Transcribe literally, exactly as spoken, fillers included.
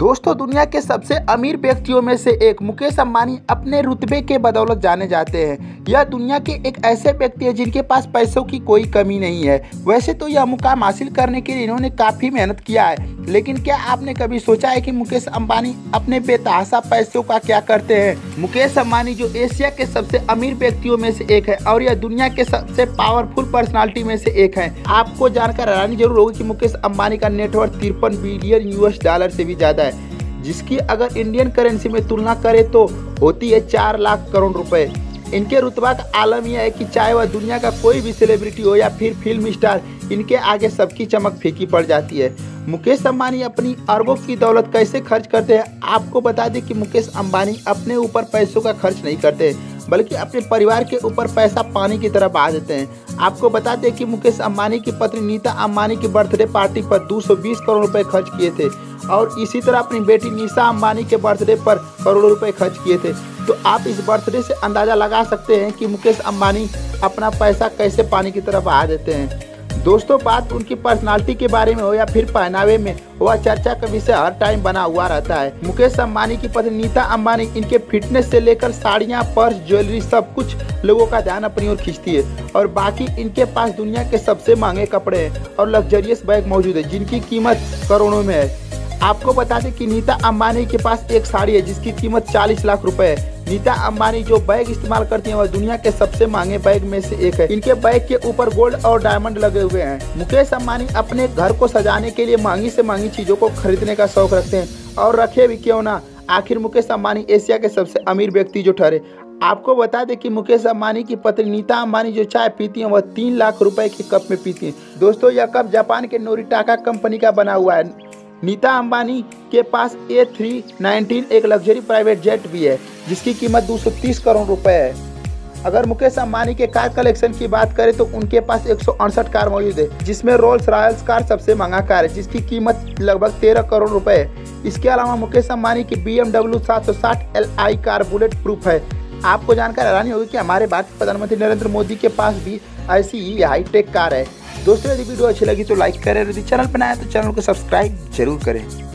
दोस्तों, दुनिया के सबसे अमीर व्यक्तियों में से एक मुकेश अंबानी अपने रुतबे के बदौलत जाने जाते हैं। यह दुनिया के एक ऐसे व्यक्ति हैं जिनके पास पैसों की कोई कमी नहीं है। वैसे तो यह मुकाम हासिल करने के लिए इन्होंने काफ़ी मेहनत किया है, लेकिन क्या आपने कभी सोचा है कि मुकेश अंबानी अपने बेतहाशा पैसों का क्या करते हैं? मुकेश अंबानी जो एशिया के सबसे अमीर व्यक्तियों में से एक है और यह दुनिया के सबसे पावरफुल पर्सनालिटी में से एक है। आपको जानकर हैरानी जरूर होगी कि मुकेश अंबानी का नेटवर्थ तिरपन बिलियन यूएस डॉलर से भी ज्यादा है, जिसकी अगर इंडियन करेंसी में तुलना करें तो होती है चार लाख करोड़ रुपए। इनके रुतबा का आलम यह है कि चाहे वह दुनिया का कोई भी सेलिब्रिटी हो या फिर फिल्म स्टार, इनके आगे सबकी चमक फीकी पड़ जाती है। मुकेश अंबानी अपनी अरबों की दौलत कैसे खर्च करते हैं? आपको बता दें कि मुकेश अंबानी अपने ऊपर पैसों का खर्च नहीं करते, बल्कि अपने परिवार के ऊपर पैसा पानी की तरह बहा देते हैं। आपको बता दें कि मुकेश अंबानी की पत्नी नीता अंबानी की बर्थडे पार्टी पर दो सौ बीस करोड़ रुपए खर्च किए थे और इसी तरह अपनी बेटी निशा अंबानी के बर्थडे पर करोड़ों रुपए खर्च किए थे। तो आप इस बर्थडे से अंदाजा लगा सकते हैं कि मुकेश अंबानी अपना पैसा कैसे पानी की तरह बहा देते हैं। दोस्तों, बात उनकी पर्सनालिटी के बारे में हो या फिर पहनावे में, वह चर्चा का विषय हर टाइम बना हुआ रहता है। मुकेश अंबानी की पत्नी नीता अंबानी इनके फिटनेस से लेकर साड़ियाँ, पर्स, ज्वेलरी सब कुछ लोगों का ध्यान अपनी ओर खींचती है। और बाकी इनके पास दुनिया के सबसे महंगे कपड़े हैं और लग्जरियस बैग मौजूद है जिनकी कीमत करोड़ों में है। आपको बता दें कि नीता अंबानी के पास एक साड़ी है जिसकी कीमत चालीस लाख रुपए है। नीता अंबानी जो बैग इस्तेमाल करती हैं वह दुनिया के सबसे महंगे बैग में से एक है। इनके बैग के ऊपर गोल्ड और डायमंड लगे हुए हैं। मुकेश अंबानी अपने घर को सजाने के लिए महंगी से महंगी चीजों को खरीदने का शौक रखते हैं, और रखे भी क्यों ना। आखिर मुकेश अंबानी एशिया के सबसे अमीर व्यक्ति जो ठहरे। आपको बता दें कि मुकेश अंबानी की पत्नी नीता अंबानी जो चाय पीती हैं वह तीन लाख रुपए के कप में पीती हैं। दोस्तों, यह कप जापान के नोरिटाका कंपनी का बना हुआ है। नीता अंबानी के पास ए थ्री नाइनटीन एक लग्जरी प्राइवेट जेट भी है जिसकी कीमत दो सौ तीस करोड़ रुपए है। अगर मुकेश अंबानी के कार कलेक्शन की बात करें तो उनके पास एक सौ अड़सठ कार मौजूद है, जिसमें रोल्स रॉयल्स कार सबसे महंगा कार है जिसकी कीमत लगभग तेरह करोड़ रुपए है। इसके अलावा मुकेश अंबानी की बी एम डब्ल्यू सात सौ साठ L I car bulletproof है। आपको जानकर हैरानी होगी कि हमारे भारतीय प्रधानमंत्री नरेंद्र मोदी के पास भी ऐसी ही हाईटेक कार है। दोस्तों, यदि वीडियो अच्छी लगी तो लाइक करें और यदि चैनल पर नया है तो चैनल को सब्सक्राइब जरूर करें।